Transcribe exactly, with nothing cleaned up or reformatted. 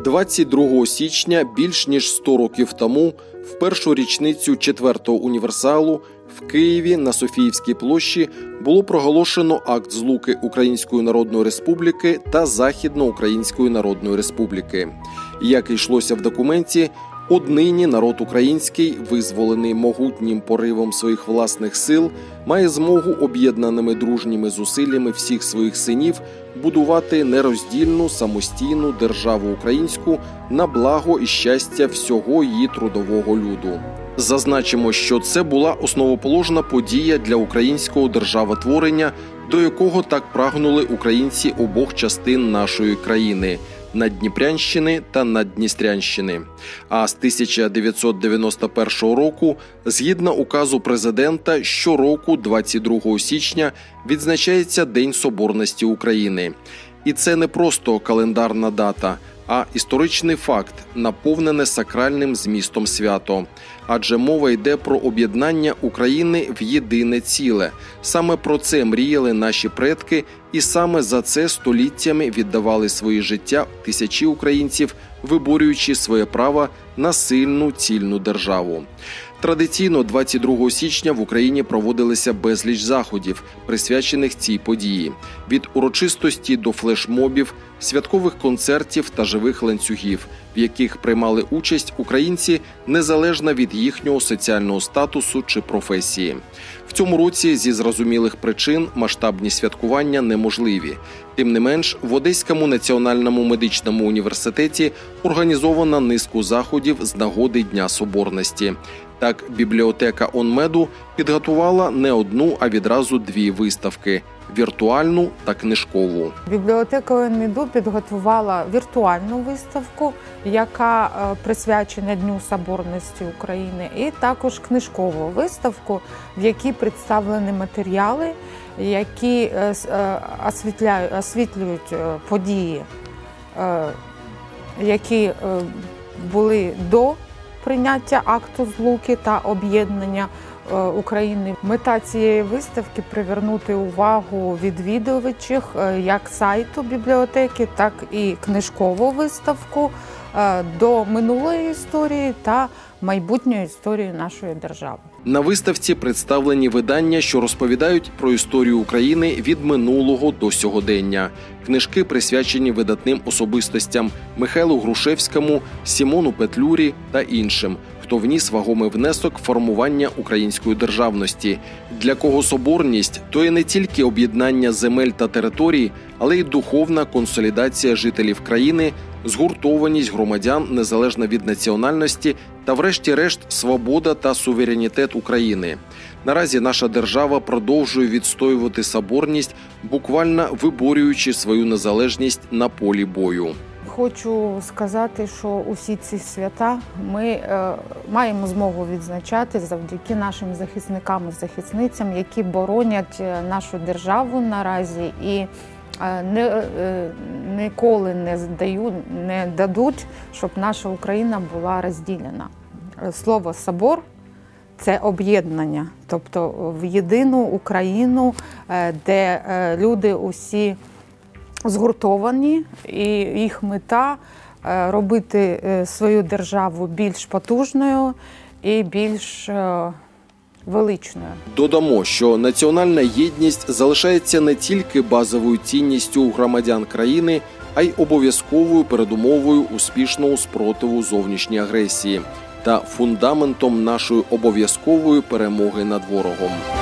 двадцять другого січня, більш ніж сто років тому, в першу річницю четвертого універсалу в Києві на Софіївській площі було проголошено акт злуки Української Народної Республіки та Західноукраїнської Народної Республіки. Як йшлося в документі, однині народ український, визволений могутнім поривом своїх власних сил, має змогу об'єднаними дружніми зусиллями всіх своїх синів будувати нероздільну самостійну державу українську на благо і щастя всього її трудового люду. Зазначимо, що це була основоположна подія для українського державотворення, до якого так прагнули українці обох частин нашої країни – Наддніпрянщини та Наддністрянщини. А з тисяча дев'ятсот дев'яносто першого року, згідно указу президента, щороку двадцять другого січня відзначається День Соборності України. І це не просто календарна дата, а історичний факт, наповнене сакральним змістом свято. Адже мова йде про об'єднання України в єдине ціле. Саме про це мріяли наші предки, і саме за це століттями віддавали свої життя тисячі українців, виборюючи своє право на сильну, цільну державу. Традиційно двадцять другого січня в Україні проводилися безліч заходів, присвячених цій події. Від урочистості до флешмобів, святкових концертів та живих ланцюгів, в яких приймали участь українці незалежно від їхнього соціального статусу чи професії. В цьому році зі зрозумілих причин масштабні святкування неможливі. Тим не менш, в Одеському національному медичному університеті організовано низку заходів з нагоди Дня Соборності. Так, бібліотека ОНМЕДу підготувала не одну, а відразу дві виставки – віртуальну та книжкову. Бібліотека ОНМЕДу підготувала віртуальну виставку, яка присвячена Дню Соборності України, і також книжкову виставку, в якій представлені матеріали, які освітляють, освітлюють події, які були до прийняття акту злуки та об'єднання України. Мета цієї виставки – привернути увагу відвідувачів як сайту бібліотеки, так і книжкову виставку до минулої історії та майбутньої історії нашої держави. На виставці представлені видання, що розповідають про історію України від минулого до сьогодення. Книжки присвячені видатним особистостям – Михайлу Грушевському, Сімону Петлюрі та іншим, хто вніс вагомий внесок в формування української державності. Для кого соборність – то є не тільки об'єднання земель та територій, але й духовна консолідація жителів країни, згуртованість громадян незалежно від національності та врешті-решт свобода та суверенітет України. Наразі наша держава продовжує відстоювати соборність, буквально виборюючи свою незалежність на полі бою. Хочу сказати, що усі ці свята ми е, маємо змогу відзначати завдяки нашим захисникам і захисницям, які боронять нашу державу наразі і Не, ніколи не здають, не дадуть, щоб наша Україна була розділена. Слово «собор» – це об'єднання, тобто в єдину Україну, де люди усі згуртовані, і їх мета – робити свою державу більш потужною і більш величною. Додамо, що національна єдність залишається не тільки базовою цінністю громадян країни, а й обов'язковою передумовою успішного спротиву зовнішній агресії та фундаментом нашої обов'язкової перемоги над ворогом.